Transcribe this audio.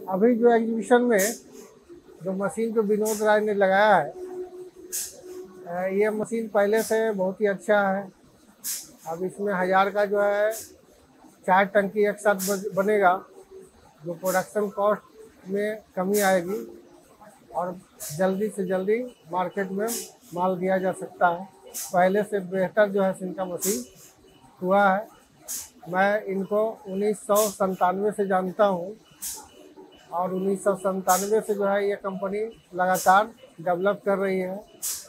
अभी जो एग्जीबिशन में जो मशीन जो विनोद राय ने लगाया है, ये मशीन पहले से बहुत ही अच्छा है। अब इसमें 1000 का जो है 4 टंकी एक साथ बनेगा, जो प्रोडक्शन कॉस्ट में कमी आएगी और जल्दी से जल्दी मार्केट में माल दिया जा सकता है। पहले से बेहतर जो है सिंका मशीन हुआ है। मैं इनको 1997 से जानता हूँ और 1997 से जो है ये कंपनी लगातार डेवलप कर रही है।